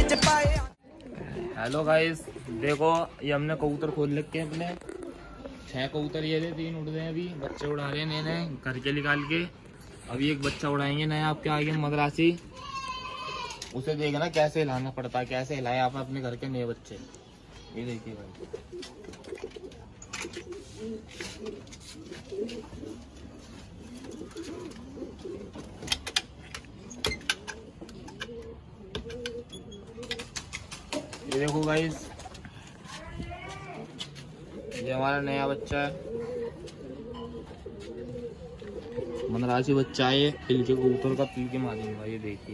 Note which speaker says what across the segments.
Speaker 1: Hello guys, देखो ये हमने कबूतर खोल रखे हैं अपने 6 कबूतर। ये थे 3 उड़ रहे हैं, अभी बच्चे उड़ा रहे हैं नए नए घर के निकाल के। अभी एक बच्चा उड़ाएंगे नया आपके आगे मद्रासी। उसे देखना कैसे हिलाना पड़ता है, कैसे हिलाए आप अपने घर के नए बच्चे। ये देखिए भाई, ये देखो गाइस, ये हमारा नया बच्चा है, मद्रासी बच्चा है। ये तिल के कबूतर का तिल के मारूंगा। ये देखिए,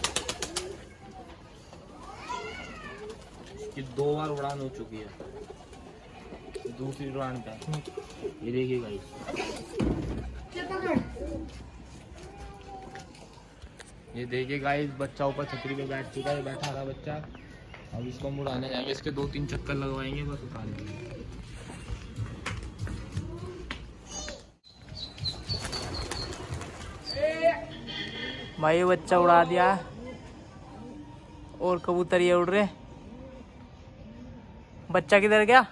Speaker 1: ये 2 बार उड़ान हो चुकी है, दूसरी उड़ान का। ये देखिए गाइस, ये देखिए गाइस, बच्चा ऊपर छतरी पे बैठ चुका है, बैठा रहा बच्चा। अब इसको हम उड़ाने जाएंगे, इसके 2-3 चक्कर लगवाएंगे, बस उतार देंगे।
Speaker 2: भाई ये बच्चा उड़ा दिया और कबूतर ये उड़ रहे। बच्चा किधर गया?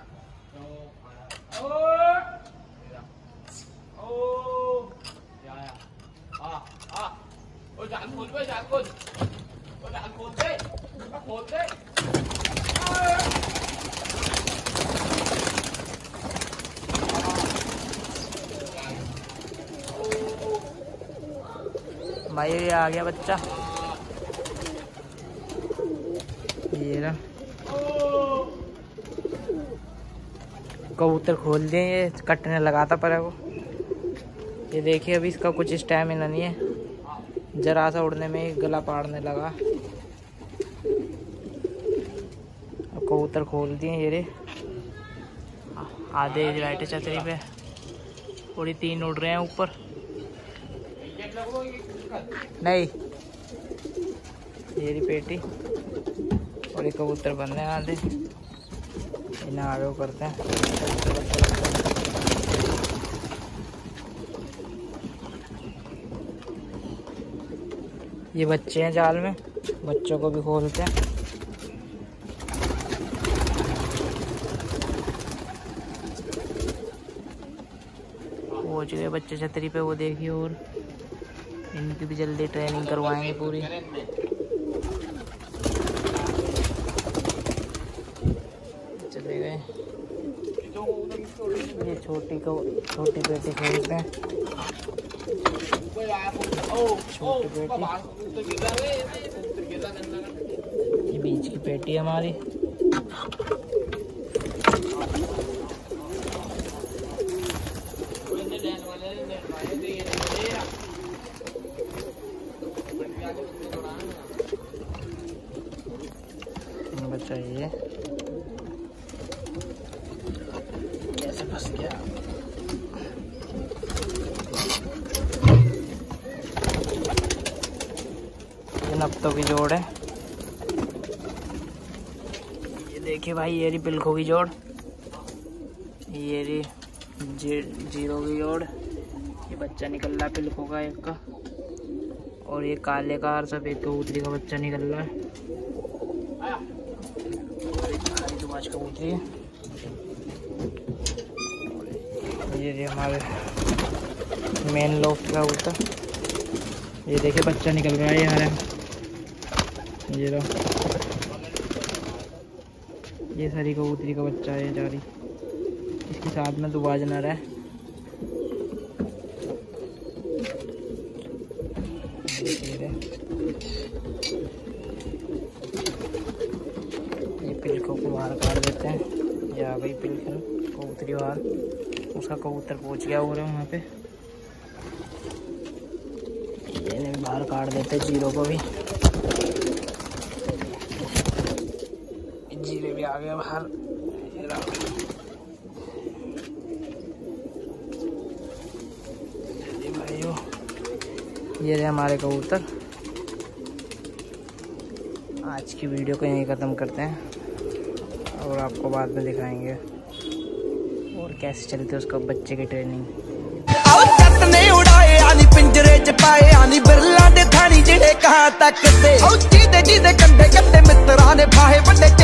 Speaker 2: भाई ये आ गया बच्चा, ये रहा। कबूतर खोल दिए, ये कटने लगा था पर वो। ये देखिए, अभी इसका कुछ स्टैमिना नहीं है, जरा सा उड़ने में ही गला पाड़ने लगा। अब कबूतर खोल दिए ये रे, आधे बैठे छतरी पे और ये 3 उड़ रहे हैं ऊपर। नहीं, ये पेटी और ये कबूतर बन रहे हैं आधे, इन्हें आगे करते हैं। ये बच्चे हैं जाल में, बच्चों को भी खोलते हैं। वो जो बच्चे छतरी पे, वो देखिए। और इनकी भी जल्दी ट्रेनिंग करवाएंगे पूरी। चले गए, ये छोटी पेटी खोलते हैं। छोटी पेटी, ये बीच की पेटी है हमारी। बच्चा ये कैसे फंस गया। ये नफ्तों की जोड़ है। ये देखिए भाई, ये रही पिलखों की जोड़, ये रही जीरो की जोड़। ये बच्चा निकल रहा है पिलखों का एक का, और ये काले का और सफेद कबूतरी का बच्चा निकल रहा है। कबूतरी है ये हमारे मेन लोफ्ट का कबूतर। ये देखिए बच्चा निकल रहा है यार, ये लो, ये सारी कबूतरी का बच्चा है जारी। इसके साथ में 2 बाजनर है। ये पिलकों को बाहर काट देते हैं। या भाई पिलखन कबूतरी बाहर, उसका कबूतर पहुंच गया हो रहा है वहाँ पे। ये भी बाहर काट देते हैं, जीरो को भी। जीरे भी आ गया बाहर। भाइयों, ये रहे हमारे कबूतर। आज की वीडियो को यहीं ख़त्म करते हैं और आपको बाद में दिखाएंगे और कैसे चलती है उसका बच्चे की ट्रेनिंग। पिंजरे च पाए आनी बिरला दे थानी जेड़े कहां तक दे जिदे कंधे कट्टे मित्रां
Speaker 3: बड़े बड़े